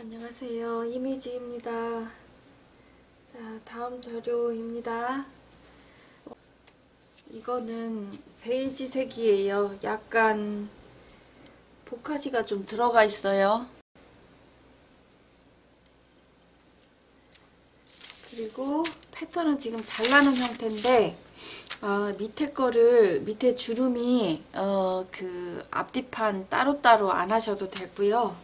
안녕하세요. 이미지입니다. 자, 다음 자료입니다. 이거는 베이지색이에요. 약간 보카시가 좀 들어가 있어요. 그리고 패턴은 지금 잘라놓은 형태인데 밑에 주름이 그 앞뒤판 따로따로 안 하셔도 되고요.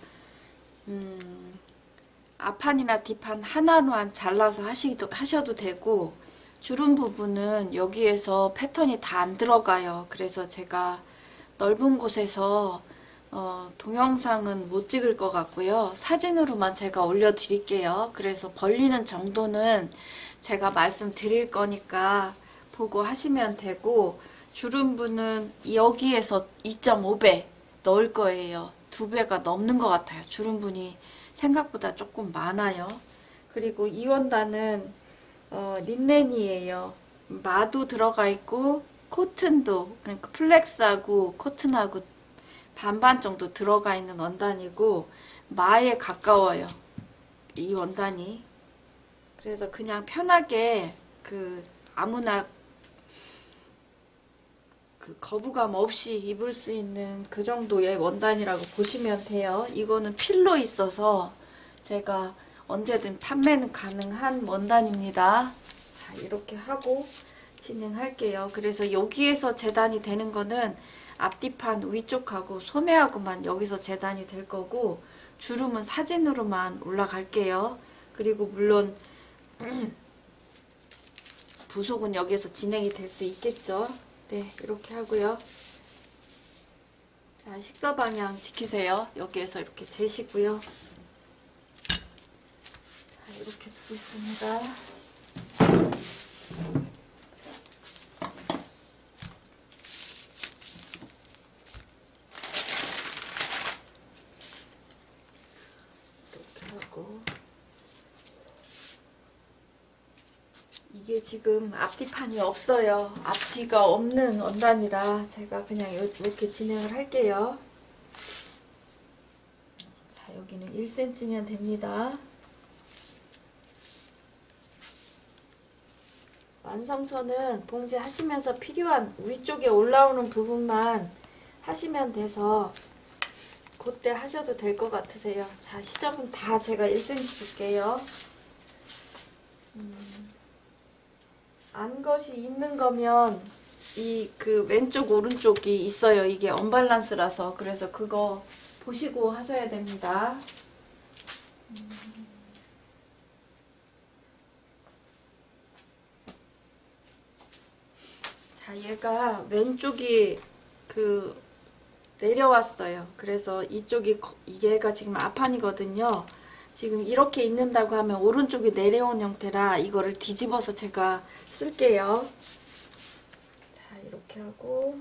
앞판이나 뒷판 하나로만 잘라서 하셔도 되고, 주름 부분은 여기에서 패턴이 다 안 들어가요. 그래서 제가 넓은 곳에서 동영상은 못 찍을 것 같고요. 사진으로만 제가 올려드릴게요. 그래서 벌리는 정도는 제가 말씀드릴 거니까 보고 하시면 되고, 주름분은 여기에서 2.5배 넣을 거예요. 2배가 넘는 것 같아요. 주름분이 생각보다 조금 많아요. 그리고 이 원단은 린넨이에요. 마도 들어가 있고 코튼도, 그러니까 플렉스하고 코튼하고 반반 정도 들어가 있는 원단이고 마에 가까워요. 이 원단이. 그래서 그냥 편하게 아무나 거부감 없이 입을 수 있는 그 정도의 원단이라고 보시면 돼요. 이거는 필로 있어서 제가 언제든 판매는 가능한 원단입니다. 자, 이렇게 하고 진행할게요. 그래서 여기에서 재단이 되는 거는 앞뒤판 위쪽하고 소매하고만 여기서 재단이 될 거고, 주름은 사진으로만 올라갈게요. 그리고 물론 부속은 여기에서 진행이 될 수 있겠죠. 네, 이렇게 하고요. 자, 식서 방향 지키세요. 여기에서 이렇게 재시고요. 자, 이렇게 두고 있습니다. 이렇게 하고, 이게 지금 앞뒤판이 없어요. 앞뒤가 없는 원단이라 제가 그냥 이렇게 진행을 할게요. 자, 여기는 1cm면 됩니다. 완성선은 봉제 하시면서 필요한 위쪽에 올라오는 부분만 하시면 돼서 그때 하셔도 될 것 같으세요. 자, 시접은 다 제가 1cm 줄게요. 안것이 있는 거면 왼쪽 오른쪽이 있어요. 이게 언밸런스라서. 그래서 그거 보시고 하셔야 됩니다. 자, 얘가 왼쪽이 내려왔어요. 그래서 얘가 지금 앞판이거든요. 지금 이렇게 있는다고 하면 오른쪽이 내려온 형태라 이거를 뒤집어서 제가 쓸게요. 자, 이렇게 하고,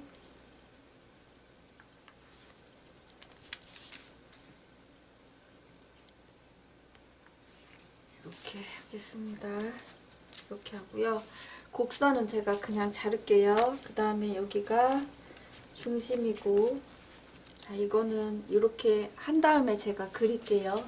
이렇게 하겠습니다. 이렇게 하고요. 곡선은 제가 그냥 자를게요. 그 다음에 여기가 중심이고, 자, 이거는 이렇게 한 다음에 제가 그릴게요.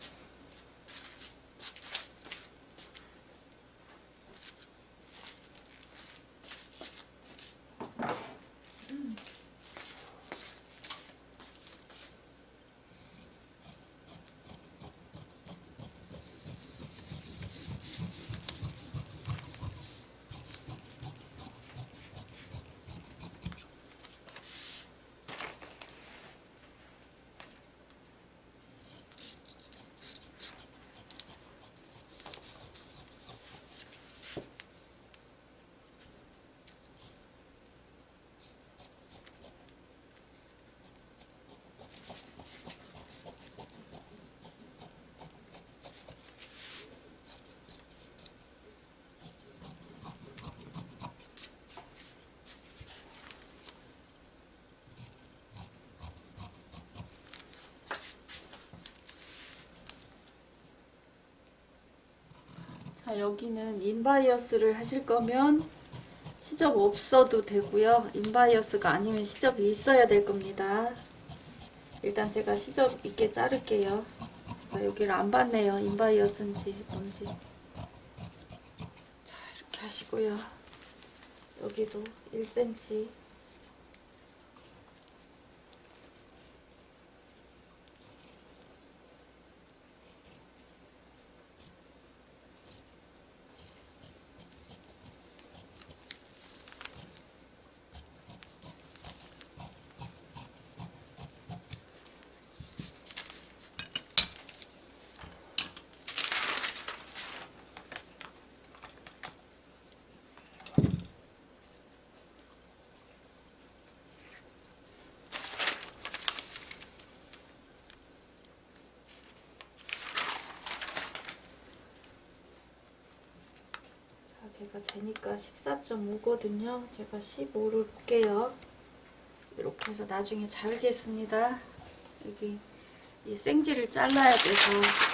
자, 여기는 인바이어스를 하실 거면 시접 없어도 되고요. 인바이어스가 아니면 시접이 있어야 될 겁니다. 일단 제가 시접 있게 자를게요. 제가 여기를 안 봤네요. 인바이어스인지 뭔지. 자, 이렇게 하시고요. 여기도 1cm. 제가 재니까 14.5거든요. 제가 15를 볼게요. 이렇게 해서 나중에 잘겠습니다. 여기 이 생지를 잘라야 돼서.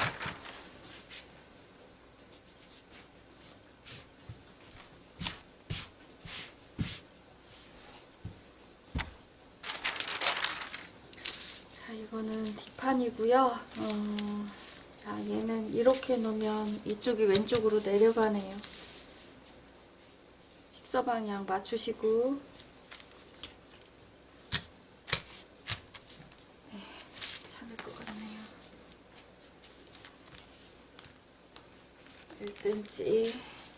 자, 이거는 뒷판이고요. 자, 얘는 이렇게 놓으면 이쪽이 왼쪽으로 내려가네요. 식서 방향 맞추시고. 네, 참을 것 같네요. 1cm.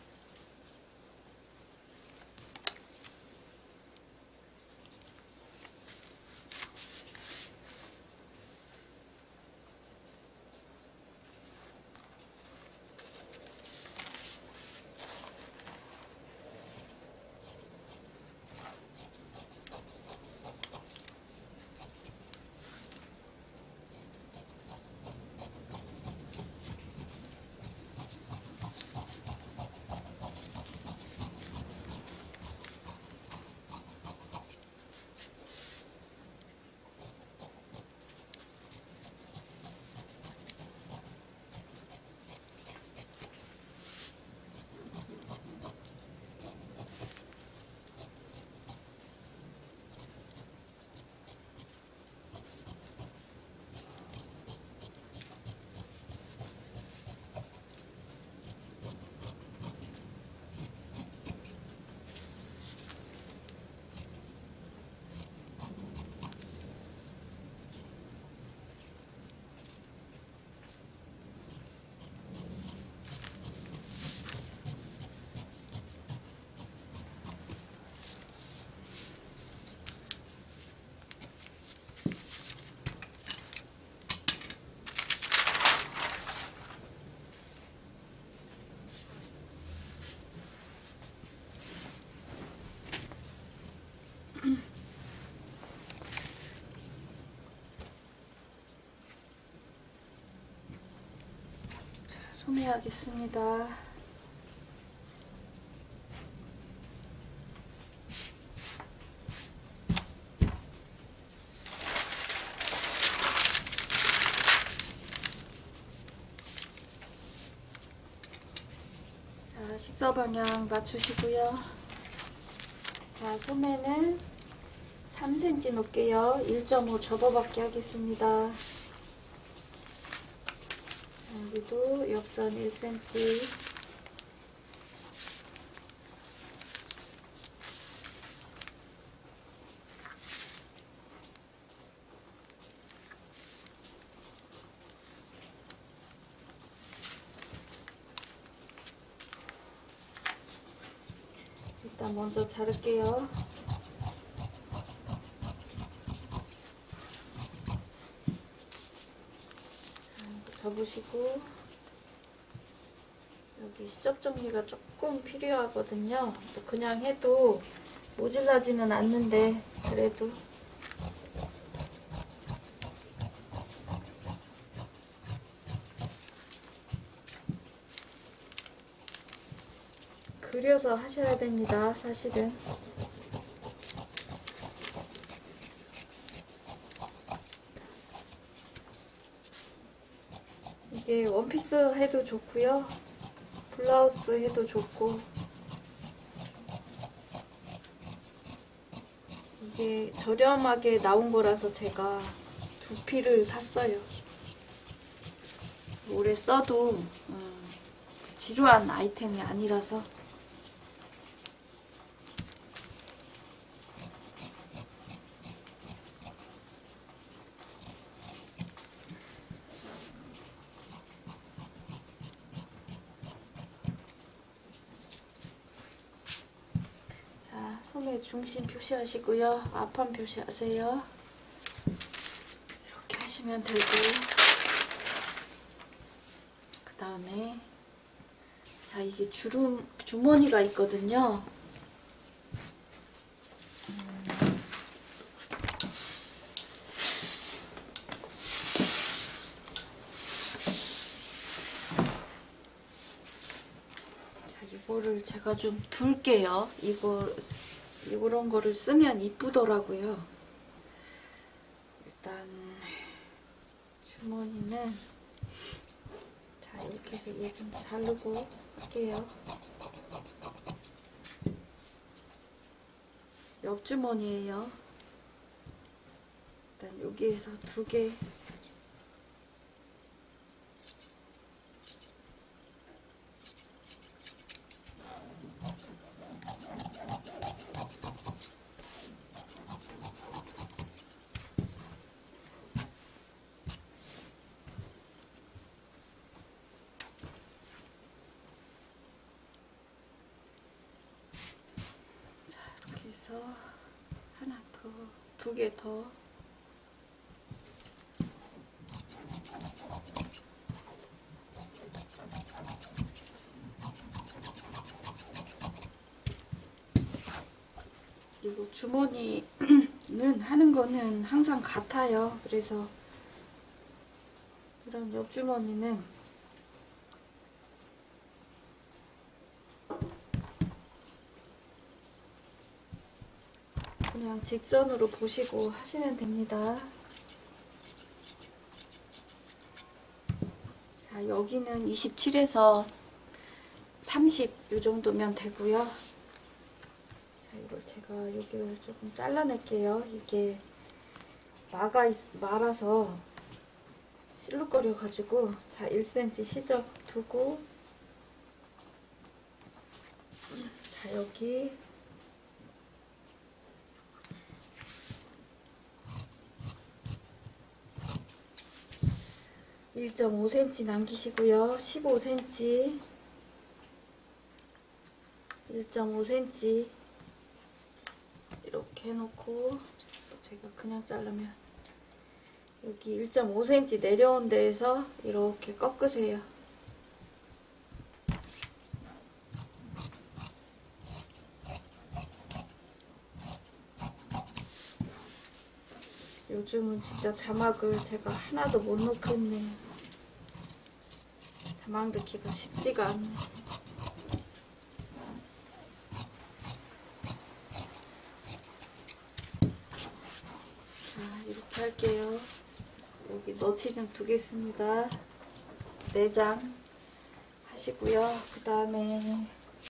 소매하겠습니다. 자, 식서 방향 맞추시고요. 자, 소매는 3cm 놓을게요. 1.5 접어받기 하겠습니다. 여기도 옆선 1cm. 일단 먼저 자를게요. 접으시고, 여기 시접 정리가 조금 필요하거든요. 그냥 해도 모질라지는 않는데 그래도 그려서 하셔야 됩니다. 사실은 이게 원피스 해도 좋고요, 블라우스 해도 좋고, 이게 저렴하게 나온 거라서 제가 두 필을 샀어요. 오래 써도 지루한 아이템이 아니라서. 자, 소매 중심 표시하시고요. 앞판 표시하세요. 이렇게 하시면 되고, 그 다음에 자, 이게 주머니가 있거든요. 자, 이거를 제가 좀 둘게요. 이런 거를 쓰면 이쁘더라고요. 일단 주머니는 자, 이렇게 해서 얘 좀 자르고 할게요. 옆주머니에요. 일단 여기에서 2개. 하나 더, 2개 더. 그리고 주머니는 하는 거는 항상 같아요. 그래서 이런 옆주머니는 그냥 직선으로 보시고 하시면 됩니다. 자, 여기는 27에서 30 이 정도면 되고요. 자, 이걸 제가 여기를 조금 잘라낼게요. 이게 말아서 실룩거려 가지고. 자, 1cm 시접 두고, 자, 여기 1.5cm 남기시고요. 15cm, 1.5cm 이렇게 해놓고, 제가 그냥 자르면 여기 1.5cm 내려온 데에서 이렇게 꺾으세요. 요즘은 진짜 자막을 제가 하나도 못 넣겠네요. 자막 넣기가 쉽지가 않네. 자, 이렇게 할게요. 여기 너치 좀 두겠습니다. 4장 하시고요. 그 다음에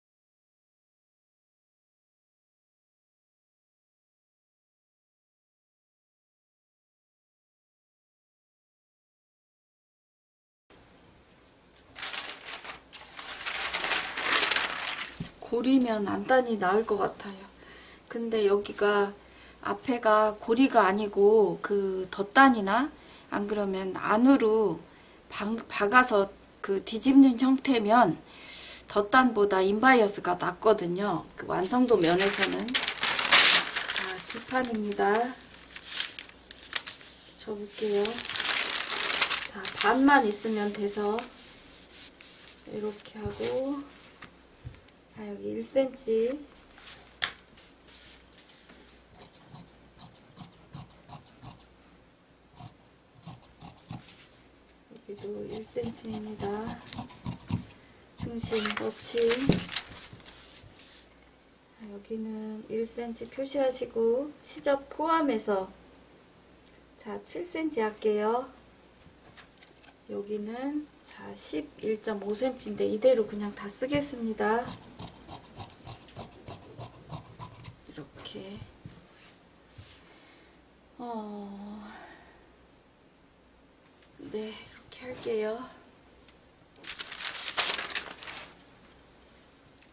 고리면 안단이 나을 것 같아요. 근데 여기가 앞에가 고리가 아니고 그 덧단이나 안 그러면 안으로 박아서 그 뒤집는 형태면 덧단보다 인바이어스가 낫거든요. 그 완성도 면에서는. 자, 뒷판입니다. 접을게요. 자, 반만 있으면 돼서 이렇게 하고, 자, 여기 1cm, 여기도 1cm입니다. 중심 너치. 자, 여기는 1cm 표시하시고 시접 포함해서 자 7cm 할게요. 여기는 자 11.5cm인데 이대로 그냥 다 쓰겠습니다. 이렇게 네, 이렇게 할게요.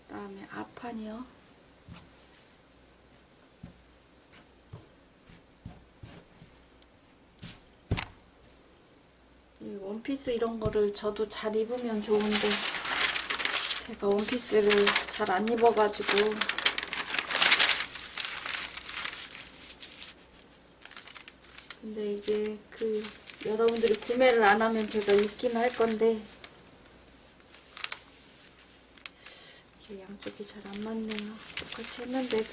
그다음에 앞판이요. 이 원피스 이런 거를 저도 잘 입으면 좋은데 제가 원피스를 잘 안 입어가지고 근데 이제 여러분들이 구매를 안 하면 제가 입긴 할 건데 이게 양쪽이 잘 안 맞네요. 똑같이 했는데도.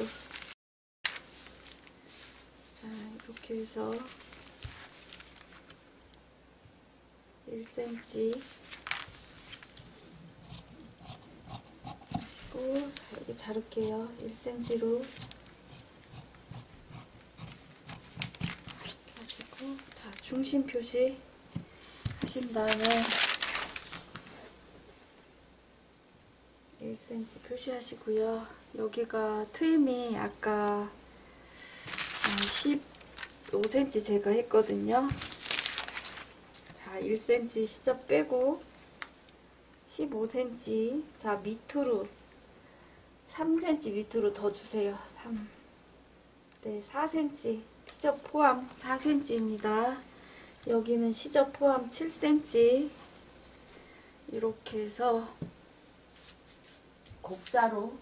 자, 이렇게 해서 1cm 하시고, 자, 여기 자를게요. 1cm로 하시고, 자, 중심 표시 하신 다음에 1cm 표시하시고요. 여기가 트임이 아까 15cm 제가 했거든요. 자, 1cm 시접 빼고 15cm, 자, 밑으로 3cm 밑으로 더 주세요. 3. 네, 4cm 시접 포함 4cm입니다. 여기는 시접 포함 7cm. 이렇게 해서 곡자로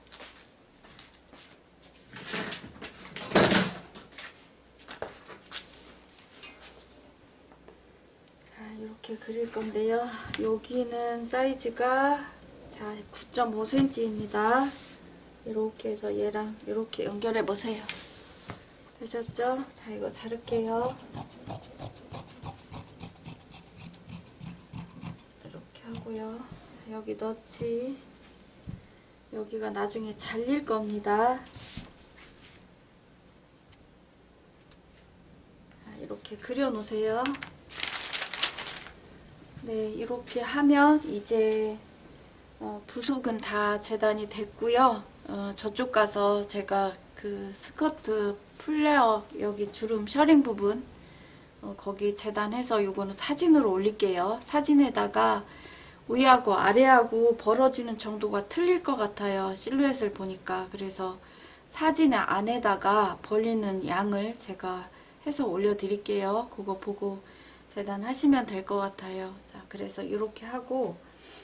이렇게 그릴 건데요. 여기는 사이즈가 자 9.5cm입니다. 이렇게 해서 얘랑 이렇게 연결해 보세요. 되셨죠? 자, 이거 자를게요. 이렇게 하고요. 자, 여기 넣지. 여기가 나중에 잘릴 겁니다. 자, 이렇게 그려 놓으세요. 네, 이렇게 하면 이제 부속은 다 재단이 됐고요. 저쪽 가서 제가 그 스커트 플레어 여기 주름 셔링 부분 거기 재단해서 요거는 사진으로 올릴게요. 사진에다가 위하고 아래하고 벌어지는 정도가 틀릴 것 같아요. 실루엣을 보니까. 그래서 사진의 안에다가 벌리는 양을 제가 해서 올려드릴게요. 그거 보고 재단하시면 될 것 같아요. 자, 그래서 이렇게 하고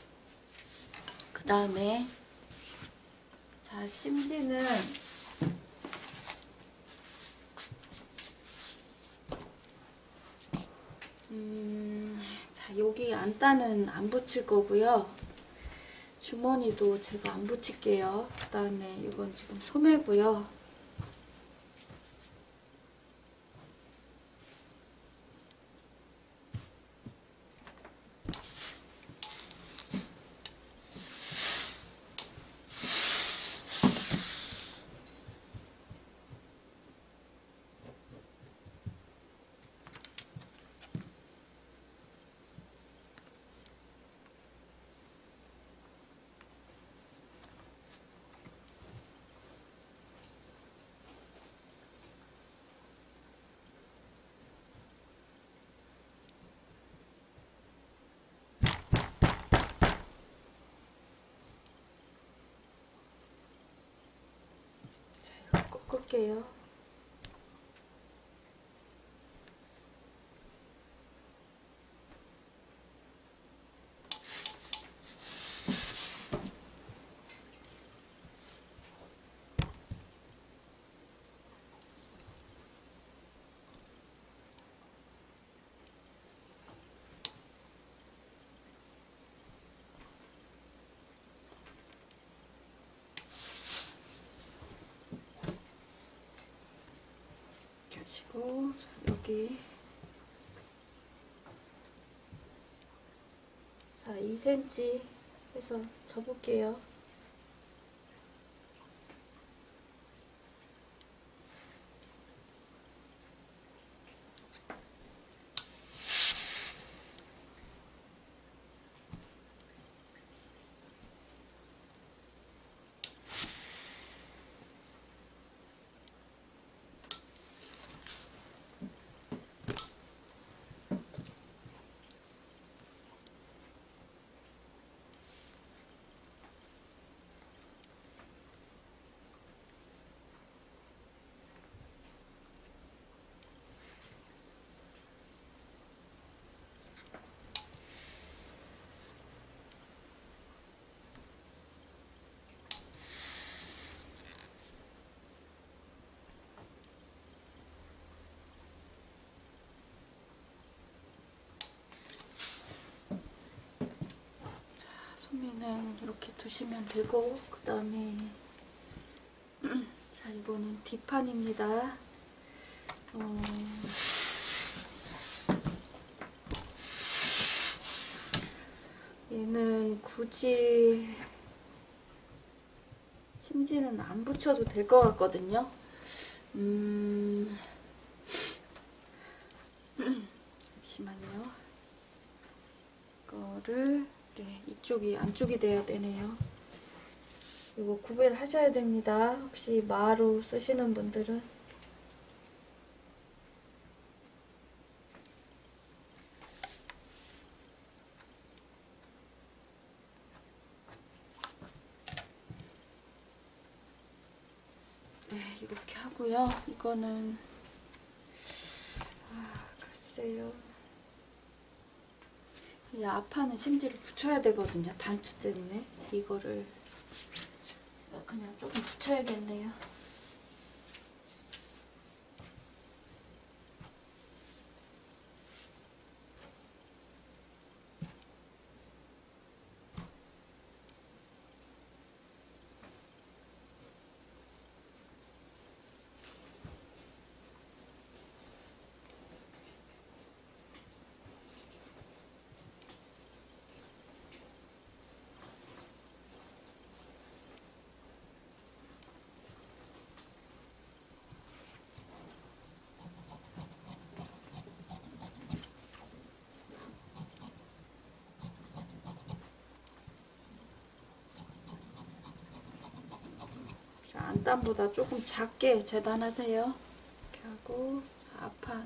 그 다음에 자, 심지는 자, 여기 안단은 안 붙일 거고요. 주머니도 제가 안 붙일게요. 그 다음에 이건 지금 소매고요. 꺾을게요. 하시고 여기 자 2cm 해서 접을게요. 여기는 이렇게 두시면 되고, 그 다음에 자, 이거는 뒷판입니다. 얘는 굳이 심지는 안 붙여도 될 것 같거든요. 잠시만요. 이거를 네, 이쪽이 안쪽이 돼야 되네요. 이거 구별하셔야 됩니다. 혹시 마루 쓰시는 분들은. 네, 이렇게 하고요. 이거는 글쎄요. 이 앞판은 심지를 붙여야 되거든요. 단추 때문에 이거를 그냥 조금 붙여야겠네요. 안단보다 조금 작게 재단하세요. 이렇게 하고 앞판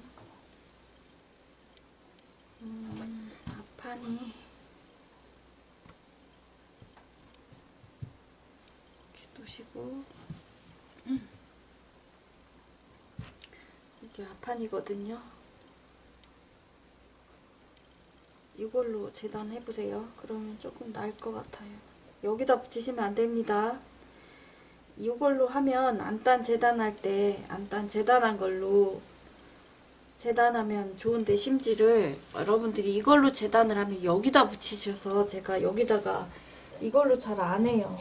앞판이 이렇게 두시고 이게 앞판이거든요. 이걸로 재단해보세요. 그러면 조금 나을 것 같아요. 여기다 붙이시면 안 됩니다. 이걸로 하면 안단 재단할 때 안단 재단한 걸로 재단하면 좋은데 심지를 여러분들이 이걸로 재단을 하면 여기다 붙이셔서 제가 여기다가 이걸로 잘 안 해요.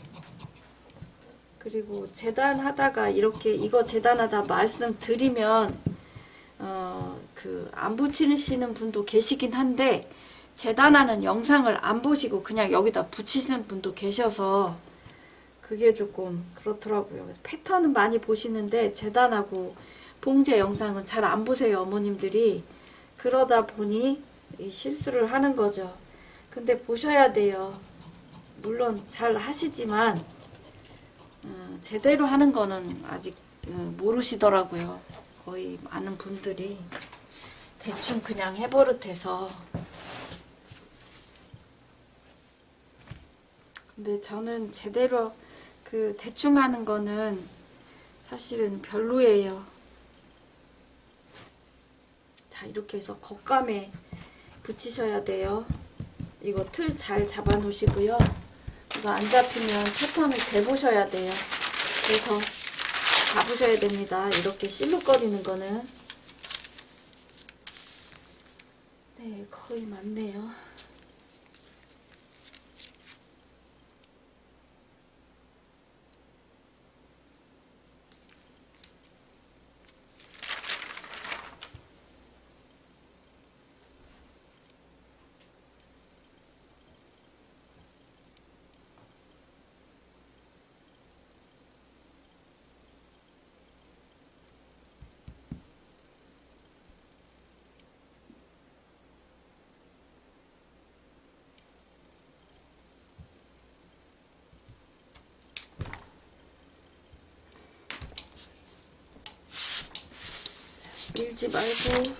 그리고 재단하다가 이렇게 이거 재단하다 말씀드리면 안 붙이시는 분도 계시긴 한데 재단하는 영상을 안 보시고 그냥 여기다 붙이시는 분도 계셔서 그게 조금 그렇더라고요. 패턴은 많이 보시는데 재단하고 봉제 영상은 잘 안 보세요, 어머님들이. 그러다 보니 실수를 하는 거죠. 근데 보셔야 돼요. 물론 잘 하시지만 제대로 하는 거는 아직 모르시더라고요. 거의 많은 분들이 대충 그냥 해버릇해서. 근데 저는 제대로 대충 하는 거는 사실은 별로예요. 자, 이렇게 해서 겉감에 붙이셔야 돼요. 이거 틀 잘 잡아 놓으시고요. 이거 안 잡히면 패턴을 대보셔야 돼요. 그래서 잡으셔야 됩니다. 이렇게 실룩거리는 거는. 네, 거의 맞네요. 밀지 말고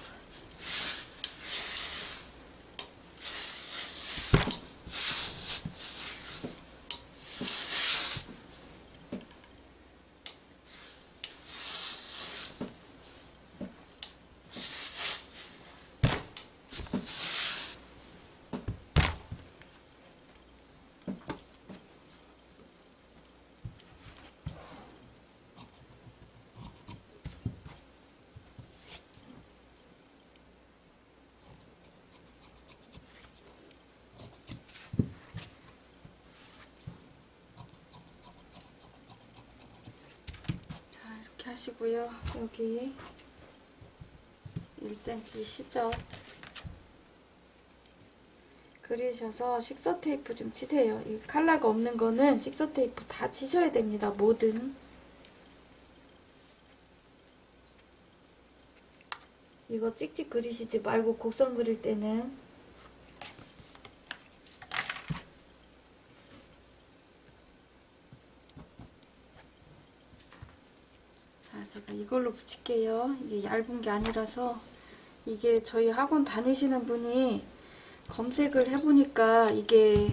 하시고요. 여기 1cm 시접 그리셔서 식서 테이프 좀 치세요. 이 칼라가 없는 거는 식서 테이프 다 치셔야 됩니다. 뭐든. 이거 찍찍 그리시지 말고 곡선 그릴 때는 자, 제가 이걸로 붙일게요. 이게 얇은 게 아니라서. 이게 저희 학원 다니시는 분이 검색을 해보니까 이게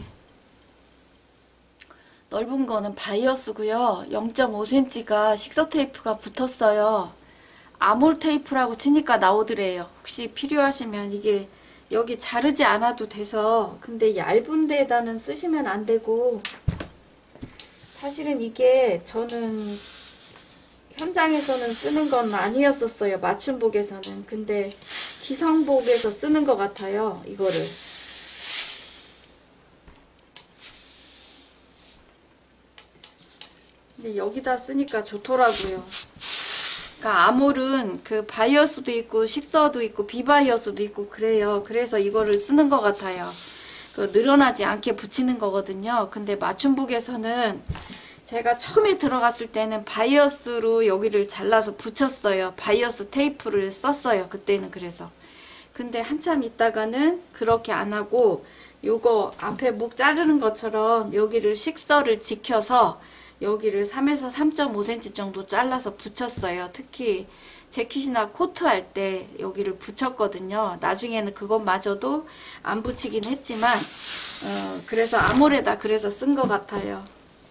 넓은 거는 바이어스고요. 0.5cm가 식서 테이프가 붙었어요. 아몰 테이프라고 치니까 나오더래요. 혹시 필요하시면 이게 여기 자르지 않아도 돼서, 근데 얇은 데다는 쓰시면 안 되고, 사실은 이게 저는 현장에서는 쓰는 건 아니었었어요. 맞춤복에서는. 근데 기성복에서 쓰는 것 같아요. 이거를. 근데 여기다 쓰니까 좋더라고요. 그러니까 아몰은 그 바이어스도 있고 식서도 있고 비바이어스도 있고 그래요. 그래서 이거를 쓰는 것 같아요. 그 늘어나지 않게 붙이는 거거든요. 근데 맞춤복에서는 제가 처음에 들어갔을 때는 바이어스로 여기를 잘라서 붙였어요. 바이어스 테이프를 썼어요. 그때는. 그래서 근데 한참 있다가는 그렇게 안 하고 요거 앞에 목 자르는 것처럼 여기를 식서를 지켜서 여기를 3에서 3.5cm 정도 잘라서 붙였어요. 특히 재킷이나 코트 할 때 여기를 붙였거든요. 나중에는 그것마저도 안 붙이긴 했지만 그래서 아몰에다 그래서 쓴 것 같아요.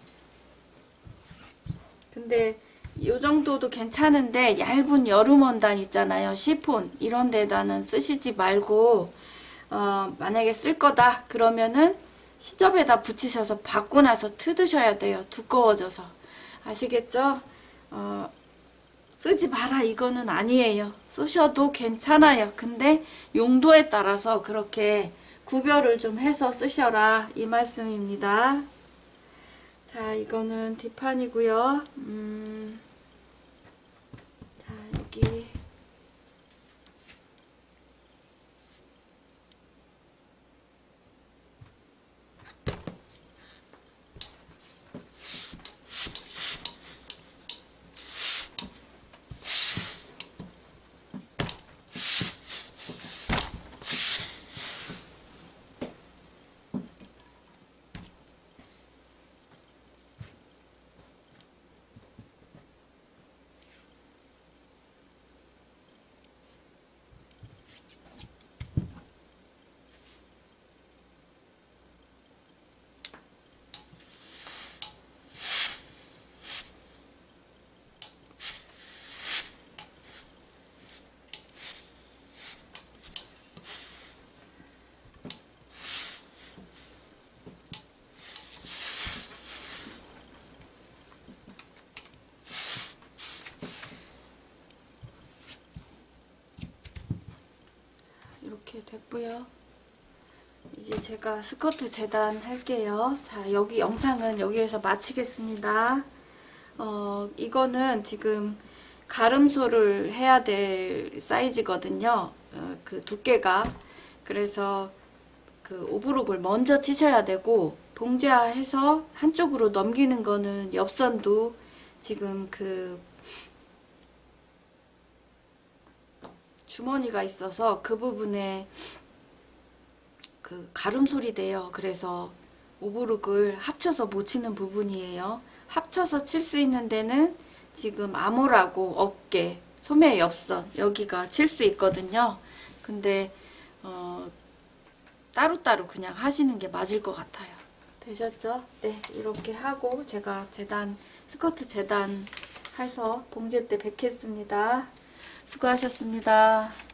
근데 이 정도도 괜찮은데 얇은 여름 원단 있잖아요. 시폰 이런 데다는 쓰시지 말고 만약에 쓸 거다 그러면은 시접에다 붙이셔서 받고 나서 트드셔야 돼요. 두꺼워져서. 아시겠죠? 쓰지 마라 이거는 아니에요. 쓰셔도 괜찮아요. 근데 용도에 따라서 그렇게 구별을 좀 해서 쓰셔라 이 말씀입니다. 자, 이거는 뒷판이고요. 자, 여기 이렇게 됐고요. 이제 제가 스커트 재단 할게요. 자, 여기 영상은 여기에서 마치겠습니다. 이거는 지금 가름소를 해야 될 사이즈거든요. 그 두께가. 그래서 그 오브록을 먼저 치셔야 되고, 봉제화해서 한쪽으로 넘기는 거는 옆선도 지금 그 주머니가 있어서 그 부분에 그 가름솔이 돼요. 그래서 오브룩을 합쳐서 못 치는 부분이에요. 합쳐서 칠 수 있는 데는 지금 아몰하고 어깨, 소매 옆선 여기가 칠 수 있거든요. 근데 따로따로 그냥 하시는 게 맞을 것 같아요. 되셨죠? 네, 이렇게 하고 제가 재단, 스커트 재단 해서 봉제 때 뵙겠습니다. 수고하셨습니다.